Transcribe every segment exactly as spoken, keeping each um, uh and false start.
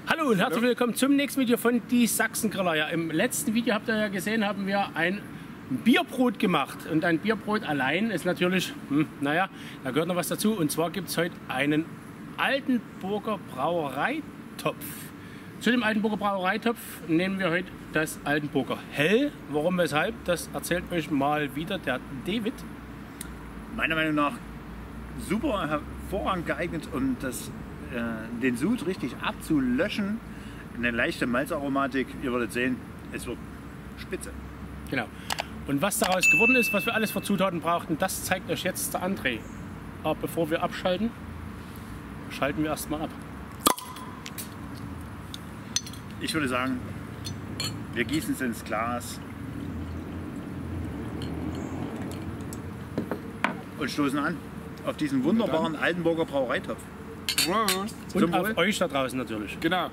Hallo und herzlich Hallo. willkommen zum nächsten Video von Die Sachsengriller. Ja, im letzten Video habt ihr ja gesehen, haben wir ein Bierbrot gemacht. Und ein Bierbrot allein ist natürlich, hm, naja, da gehört noch was dazu. Und zwar gibt es heute einen Altenburger Brauereitopf. Zu dem Altenburger Brauereitopf nehmen wir heute das Altenburger Hell. Warum, weshalb, das erzählt euch mal wieder der David. Meiner Meinung nach super hervorragend geeignet, um das, äh, den Sud richtig abzulöschen. Eine leichte Malzaromatik, ihr werdet sehen, es wird spitze. Genau. Und was daraus geworden ist, was wir alles für Zutaten brauchten, das zeigt euch jetzt der André. Aber bevor wir abschalten, schalten wir erstmal ab. Ich würde sagen, wir gießen es ins Glas und stoßen an auf diesen wunderbaren Altenburger Brauereitopf. Und Zum auf Wohl. euch da draußen natürlich. Genau.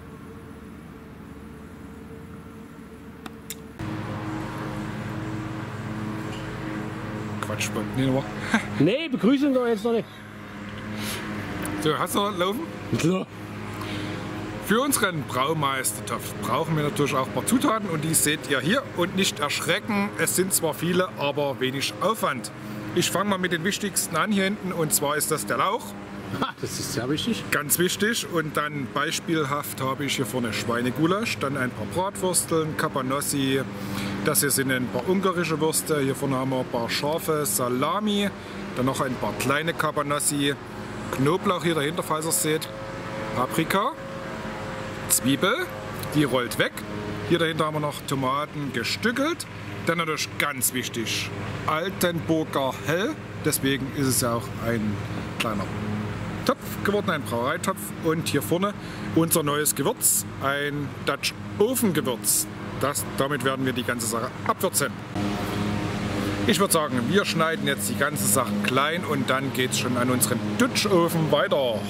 Quatsch, nee, nochmal. Nee, Begrüßung doch jetzt noch nicht. So, hast du noch laufen? Klar. Für unseren Braumeistertopf brauchen wir natürlich auch ein paar Zutaten und die seht ihr hier. Und nicht erschrecken, es sind zwar viele, aber wenig Aufwand. Ich fange mal mit den wichtigsten an hier hinten und zwar ist das der Lauch. Ha, das ist sehr wichtig. Ganz wichtig. Und dann beispielhaft habe ich hier vorne Schweinegulasch, dann ein paar Bratwursteln, Cabanossi. Das hier sind ein paar ungarische Würste. Hier vorne haben wir ein paar scharfe Salami, dann noch ein paar kleine Cabanossi, Knoblauch hier dahinter, falls ihr es seht, Paprika, Zwiebel, die rollt weg. Hier dahinter haben wir noch Tomaten gestückelt. Dann natürlich ganz wichtig, Altenburger Hell. Deswegen ist es ja auch ein kleiner Topf geworden, ein Brauereitopf. Und hier vorne unser neues Gewürz, ein Dutch Ofengewürz. Das, damit werden wir die ganze Sache abwürzen. Ich würde sagen, wir schneiden jetzt die ganze Sache klein und dann geht es schon an unseren Dutch Ofen weiter.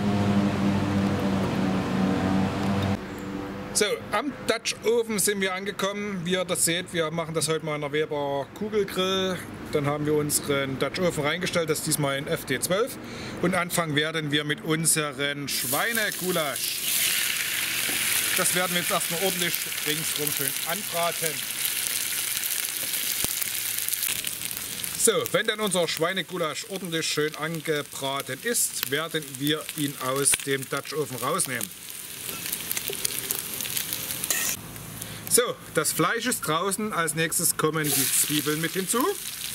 So, am Dutch Ofen sind wir angekommen. Wie ihr das seht, wir machen das heute mal in einer Weber Kugelgrill. Dann haben wir unseren Dutch Ofen reingestellt, das ist diesmal in F D zwölf. Und anfangen werden wir mit unseren Schweinegulasch. Das werden wir jetzt erstmal ordentlich ringsrum schön anbraten. So, wenn dann unser Schweinegulasch ordentlich schön angebraten ist, werden wir ihn aus dem Dutch Ofen rausnehmen. So, das Fleisch ist draußen. Als nächstes kommen die Zwiebeln mit hinzu.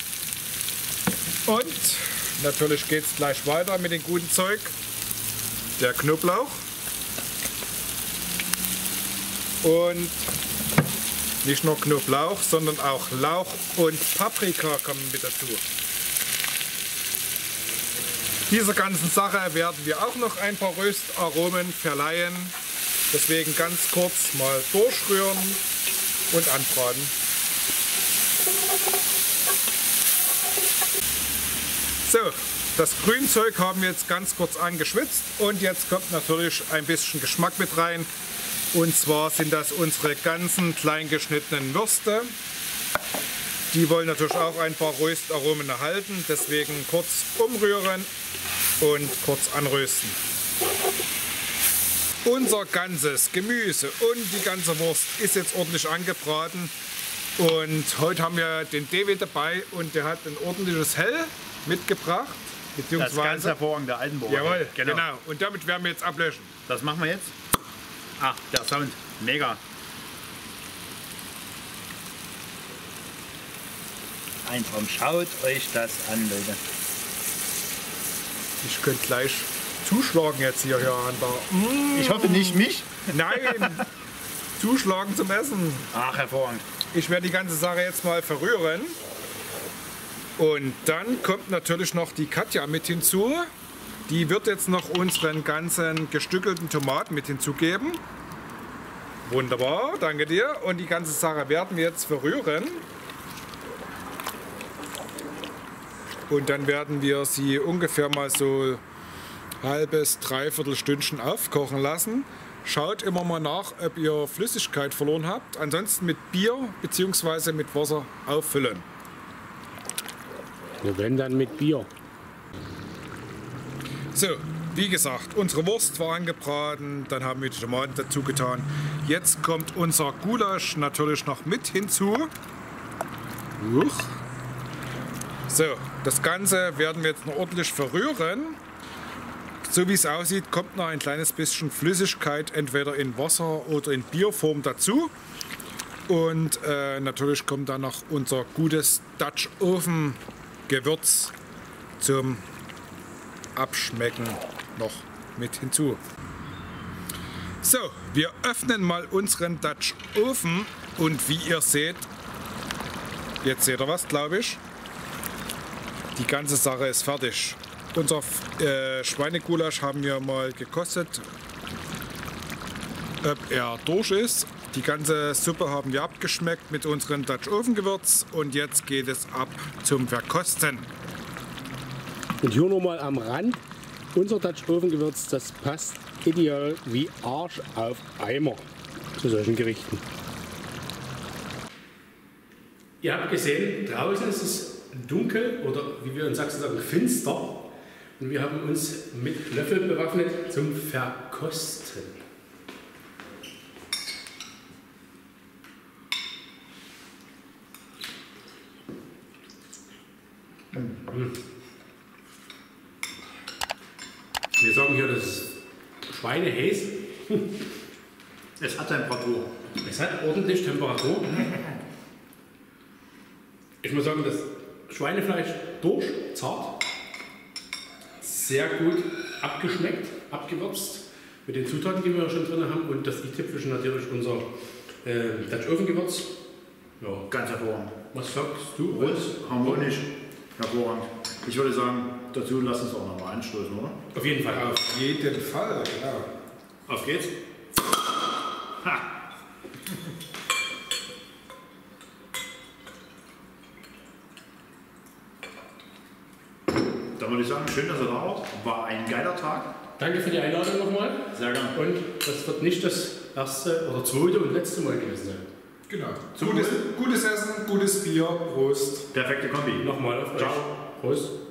Und natürlich geht es gleich weiter mit dem guten Zeug. Der Knoblauch. Und nicht nur Knoblauch, sondern auch Lauch und Paprika kommen mit dazu. Dieser ganzen Sache werden wir auch noch ein paar Röstaromen verleihen. Deswegen ganz kurz mal durchrühren und anbraten. So, das Grünzeug haben wir jetzt ganz kurz angeschwitzt und jetzt kommt natürlich ein bisschen Geschmack mit rein. Und zwar sind das unsere ganzen klein geschnittenen Würste. Die wollen natürlich auch ein paar Röstaromen erhalten, deswegen kurz umrühren und kurz anrösten. Unser ganzes Gemüse und die ganze Wurst ist jetzt ordentlich angebraten. Und heute haben wir den David dabei und der hat ein ordentliches Hell mitgebracht. Das ganz hervorragende Altenburger. Jawohl, genau. genau. Und damit werden wir jetzt ablöschen. Das machen wir jetzt. Ach, der Sound, mega. Ein Traum, schaut euch das an, Leute. Ich könnte gleich zuschlagen jetzt hier, hier an der. Mmh. Ich hoffe nicht mich. Nein, zuschlagen zum Essen. Ach, hervorragend. Ich werde die ganze Sache jetzt mal verrühren. Und dann kommt natürlich noch die Katja mit hinzu. Die wird jetzt noch unseren ganzen gestückelten Tomaten mit hinzugeben. Wunderbar, danke dir. Und die ganze Sache werden wir jetzt verrühren. Und dann werden wir sie ungefähr mal so halbes, dreiviertel Stündchen aufkochen lassen. Schaut immer mal nach, ob ihr Flüssigkeit verloren habt. Ansonsten mit Bier bzw. mit Wasser auffüllen. Ja, wenn dann mit Bier. So, wie gesagt, unsere Wurst war angebraten, dann haben wir die Tomaten dazu getan. Jetzt kommt unser Gulasch natürlich noch mit hinzu. Uch. So, das Ganze werden wir jetzt noch ordentlich verrühren. So wie es aussieht, kommt noch ein kleines bisschen Flüssigkeit entweder in Wasser oder in Bierform dazu. Und äh, natürlich kommt dann noch unser gutes Dutch Oven Gewürz zum Abschmecken noch mit hinzu. So, wir öffnen mal unseren Dutch Oven und wie ihr seht, jetzt seht ihr was, glaube ich, die ganze Sache ist fertig. Unser äh, Schweinegulasch haben wir mal gekostet, ob er durch ist. Die ganze Suppe haben wir abgeschmeckt mit unserem Dutch Oven Gewürz und jetzt geht es ab zum Verkosten. Und hier nochmal am Rand, unser Dutch Oven Gewürz, das passt ideal wie Arsch auf Eimer zu solchen Gerichten. Ihr habt gesehen, draußen ist es dunkel oder wie wir in Sachsen sagen, finster. Und wir haben uns mit Löffel bewaffnet zum Verkosten. Mhm. Wir sagen hier, das ist Schweinehäs. Es hat Temperatur. Es hat ordentlich Temperatur. Ich muss sagen, das Schweinefleisch durch, zart, sehr gut abgeschmeckt, abgewürzt mit den Zutaten, die wir schon drin haben. Und das i-Tüpfelchen natürlich unser äh, Dutch Oven Gewürz. Ja, ganz hervorragend. Was sagst du? Rund, harmonisch, hervorragend. Ich würde sagen, dazu lass uns auch noch mal anstoßen, oder? Auf jeden Fall. Auf jeden Fall, genau. Auf geht's. Ha. Dann würde ich sagen, schön, dass ihr da wart. War ein geiler Tag. Danke für die Einladung nochmal. Sehr gerne. Und das wird nicht das erste oder zweite und letzte Mal gewesen sein. Genau. Gutes, gutes Essen, gutes Bier, Prost. Perfekte Kombi. Nochmal auf euch. Ciao. Prost.